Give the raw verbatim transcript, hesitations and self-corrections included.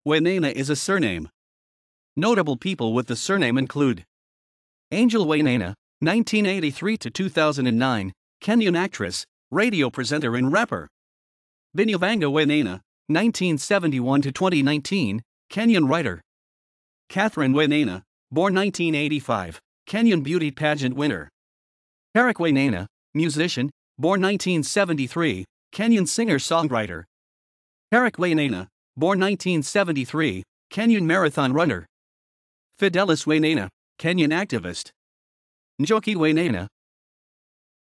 Wainaina is a surname. Notable people with the surname include Angel Wainaina, nineteen eighty-three to two thousand nine, Kenyan actress, radio presenter and rapper. Binyavanga Wainaina, nineteen seventy-one to twenty nineteen, Kenyan writer. Catherine Wainaina, born nineteen eighty-five, Kenyan beauty pageant winner. Erick Wainaina, musician, born nineteen seventy-three, Kenyan singer-songwriter. Erick Wainaina, born nineteen seventy-three, Kenyan marathon runner. Fidelis Wainaina, Kenyan activist. Njoki Wainaina,